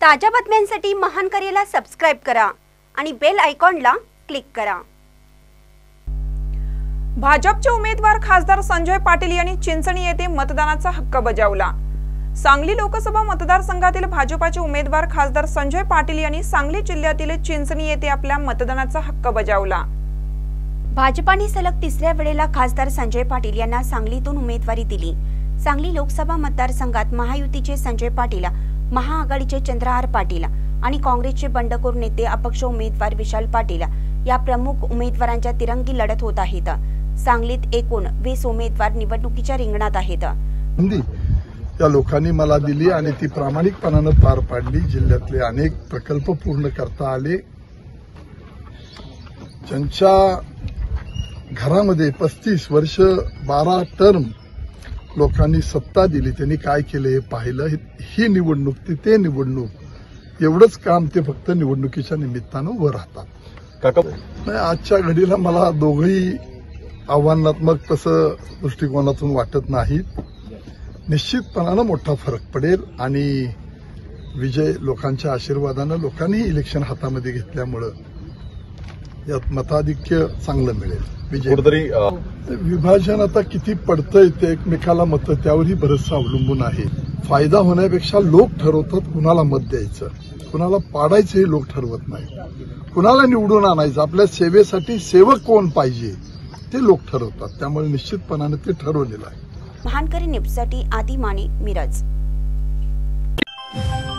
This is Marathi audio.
ताज्या बातम्यांसाठी महान करेला सबस्क्राइब करा आणि बेल आयकॉनला क्लिक करा। भाजपचे उमेदवार खासदार संजय पाटील यांनी चिंचणी येथे मतदानाचा हक्क बजावला। सांगली लोकसभा मतदारसंघातील भाजपचे उमेदवार खासदार संजय पाटील यांनी सांगली जिल्ह्यातील चिंचणी येथे आपल्या मतदानाचा हक्क बजावला। भाजपाने सलग तिसऱ्या वेळेला खासदार संजय पाटील यांना सांगलीतून उमेदवारी दिली। सांगली लोकसभा मतदारसंघात महायुतीचे संजय पाटील, महाआघाडीचे चंद्रहार पाटील आणि काँग्रेसचे बंडखोर नेते अपक्ष उमेदवार विशाल पाटील या प्रमुख उमेदवारांच्या तिरंगी लढत होत आहेत। सांगलीत एकूण 20 उमेदवार निवडणुकीच्या रिंगणात आहेत। या लोकांनी मला दिली आणि ती प्रामाणिकपणाने पार पाडली। जिल्ह्यातले अनेक प्रकल्प पूर्ण करता आले। ज्यांच्या घरामध्ये 35 वर्ष 12 टर्म लोकांनी सत्ता दिली, त्यांनी काय केले हे पाहिलं। ही निवडणूक ते निवडणूक एवढंच काम ते फक्त निवडणुकीच्या निमित्तानं उभं राहतात। आजच्या घडीला मला दोघंही आव्हानात्मक तसं दृष्टिकोनातून वाटत नाहीत। निश्चितपणानं मोठा फरक पडेल आणि विजय लोकांच्या आशीर्वादानं, लोकांनीही इलेक्शन हातामध्ये घेतल्यामुळं यात मताधिक्य चांगलं मिळेल। विभाजन आता किती पडतंय ते एकमेकाला मत त्यावरही बरंचसं अवलंबून आहे। फायदा होण्यापेक्षा लोक ठरवतात कुणाला मत द्यायचं, कुणाला पाडायचं हे लोक ठरवत नाही। कुणाला निवडून आणायचं, आपल्या सेवेसाठी सेवक कोण पाहिजे ते लोक ठरवतात। त्यामुळे निश्चितपणाने ते ठरवलेलं आहे। महानकरी न्यूजसाठी आदी माने, मिरज।